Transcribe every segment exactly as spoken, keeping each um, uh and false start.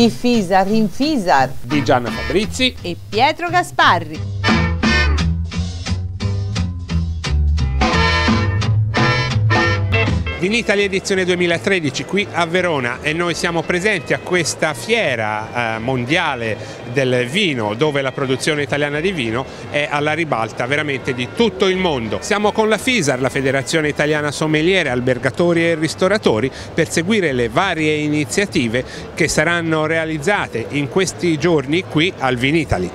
Di Fisar in Fisar di Gianna Fabrizi e Pietro Gasparri. Vinitaly edizione duemilatredici qui a Verona, e noi siamo presenti a questa fiera eh, mondiale del vino, dove la produzione italiana di vino è alla ribalta veramente di tutto il mondo. Siamo con la Fisar, la Federazione Italiana Sommeliere, Albergatori e Ristoratori, per seguire le varie iniziative che saranno realizzate in questi giorni qui al Vinitaly.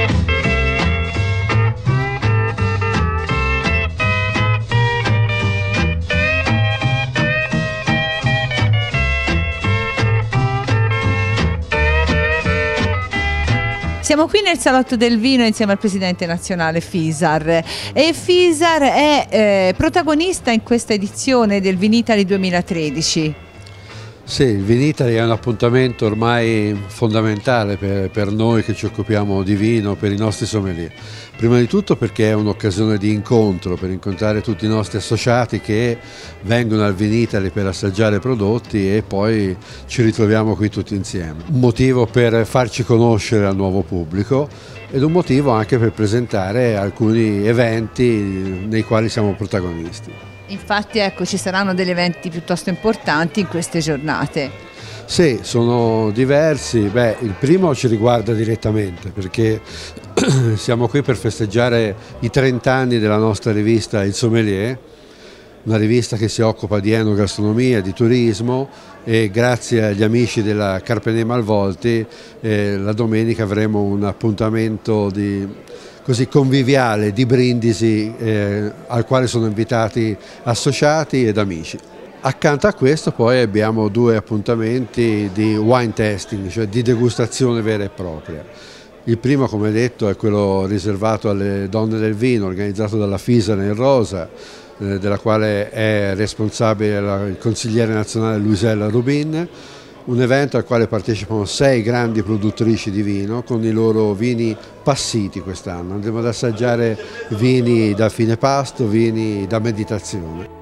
Siamo qui nel salotto del vino insieme al presidente nazionale Fisar, e Fisar è eh, protagonista in questa edizione del Vinitaly duemilatredici. Sì, il Vinitaly è un appuntamento ormai fondamentale per, per noi che ci occupiamo di vino, per i nostri sommelier. Prima di tutto perché è un'occasione di incontro, per incontrare tutti i nostri associati che vengono al Vinitaly per assaggiare prodotti, e poi ci ritroviamo qui tutti insieme. Un motivo per farci conoscere al nuovo pubblico, ed un motivo anche per presentare alcuni eventi nei quali siamo protagonisti. Infatti, ecco, ci saranno degli eventi piuttosto importanti in queste giornate. Sì, sono diversi. Beh, il primo ci riguarda direttamente perché siamo qui per festeggiare i trenta anni della nostra rivista Il Sommelier, una rivista che si occupa di enogastronomia, di turismo, e grazie agli amici della Carpenè Malvolti eh, la domenica avremo un appuntamento di così conviviale, di brindisi, eh, al quale sono invitati associati ed amici. Accanto a questo poi abbiamo due appuntamenti di wine tasting, cioè di degustazione vera e propria. Il primo, come detto, è quello riservato alle donne del vino, organizzato dalla Fisar in rosa, eh, della quale è responsabile la, il consigliere nazionale Luisella Rubin. Un evento al quale partecipano sei grandi produttrici di vino con i loro vini passiti quest'anno. Andremo ad assaggiare vini da fine pasto, vini da meditazione.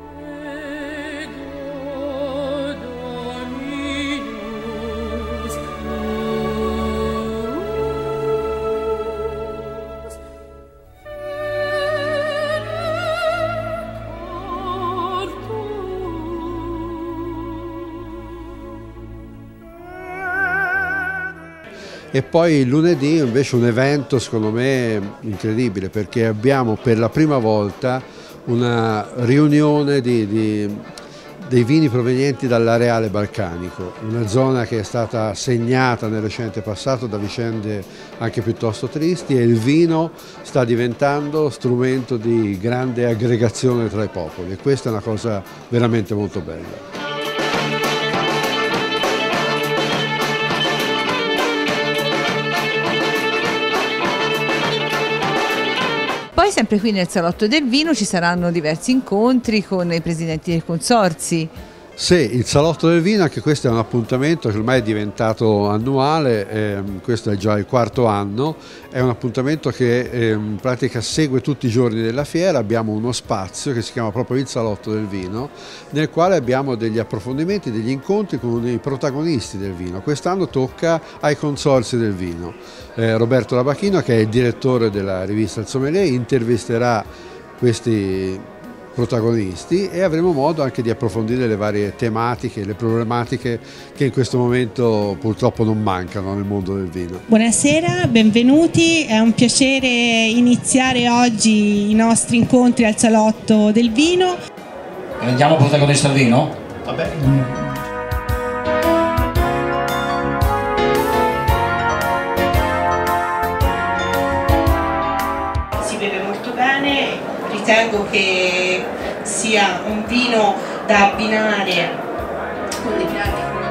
E poi il lunedì invece un evento secondo me incredibile, perché abbiamo per la prima volta una riunione di, di, dei vini provenienti dall'areale balcanico, una zona che è stata segnata nel recente passato da vicende anche piuttosto tristi, e il vino sta diventando strumento di grande aggregazione tra i popoli, e questa è una cosa veramente molto bella. Poi sempre qui nel salotto del vino ci saranno diversi incontri con i presidenti dei consorzi. Sì, il salotto del vino, anche questo è un appuntamento che ormai è diventato annuale, ehm, questo è già il quarto anno, è un appuntamento che ehm, in pratica segue tutti i giorni della fiera. Abbiamo uno spazio che si chiama proprio il salotto del vino, nel quale abbiamo degli approfondimenti, degli incontri con i protagonisti del vino. Quest'anno tocca ai consorzi del vino. Eh, Roberto Labachino, che è il direttore della rivista Il Sommelier, intervisterà questi protagonisti, e avremo modo anche di approfondire le varie tematiche, le problematiche che in questo momento purtroppo non mancano nel mondo del vino. Buonasera, benvenuti, è un piacere iniziare oggi i nostri incontri al salotto del vino. Andiamo protagonista al vino? Vabbè. Si beve molto bene. Ritengo che sia un vino da abbinare con dei piatti come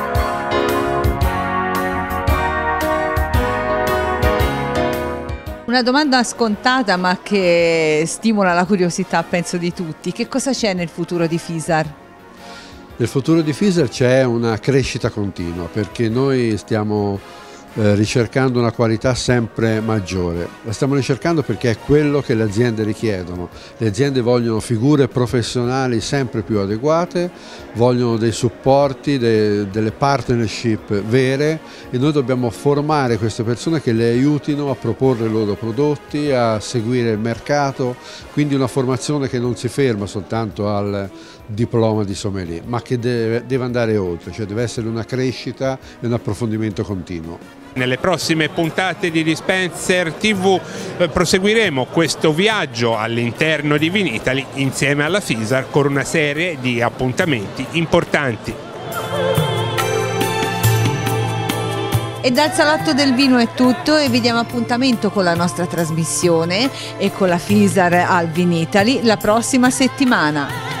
Una domanda scontata ma che stimola la curiosità, penso, di tutti. Che cosa c'è nel futuro di Fisar? Nel futuro di Fisar c'è una crescita continua, perché noi stiamo eh, ricercando una qualità sempre maggiore. La stiamo ricercando perché è quello che le aziende richiedono. Le aziende vogliono figure professionali sempre più adeguate, vogliono dei supporti, de, delle partnership vere, e noi dobbiamo formare queste persone che le aiutino a proporre i loro prodotti, a seguire il mercato, quindi una formazione che non si ferma soltanto al diploma di sommelier, ma che deve, deve andare oltre, cioè deve essere una crescita e un approfondimento continuo. Nelle prossime puntate di Dispenser tivù eh, proseguiremo questo viaggio all'interno di Vinitaly insieme alla Fisar con una serie di appuntamenti importanti. E dal Salotto del Vino è tutto, e vi diamo appuntamento con la nostra trasmissione e con la Fisar al Vinitaly la prossima settimana.